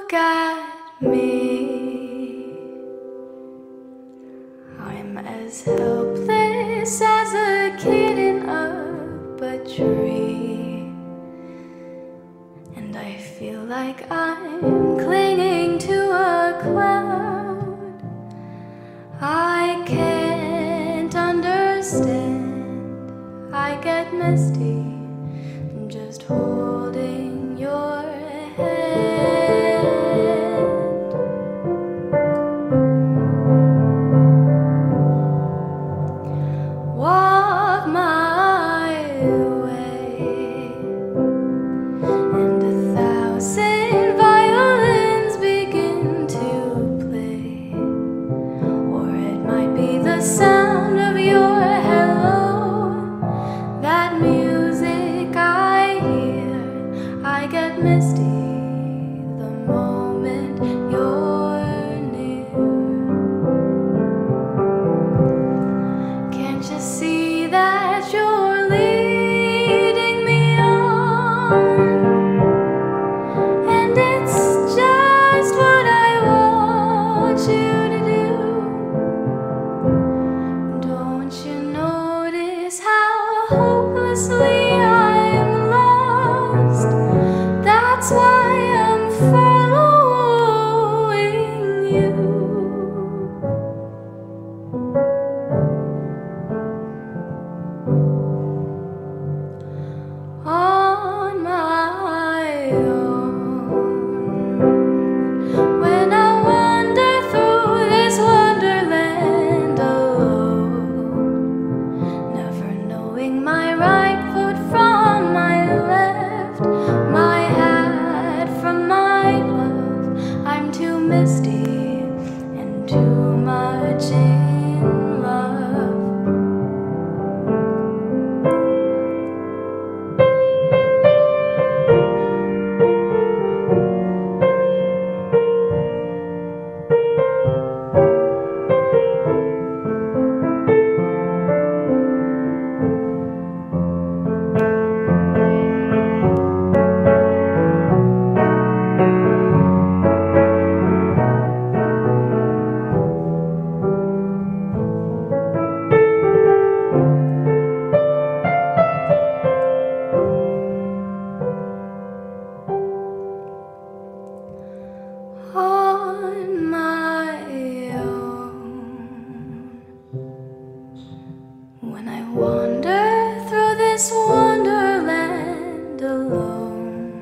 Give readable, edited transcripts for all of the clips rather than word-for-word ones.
Look at me. I'm as helpless as a kitten up a tree, and I feel like I'm clinging to a cloud. I can't understand. I get misty just holding your hand. Walk my way, and 1,000 violins begin to play, or it might be the sound of your hello, that music I hear. I get misty the moment you're near. Can't you see that you're leading me on? And it's just what I want you to do. Don't you notice how hopelessly I'm lost? That's why I'm following you. On my own, when I wander through this wonderland alone, never knowing my right foot from my left, my hat from my glove. I'm too misty and too much in love. On my own, when I wander through this wonderland alone,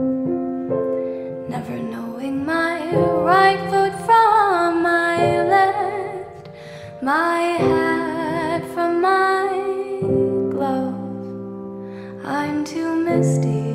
never knowing my right foot from my left, my hat from my glove. I'm too misty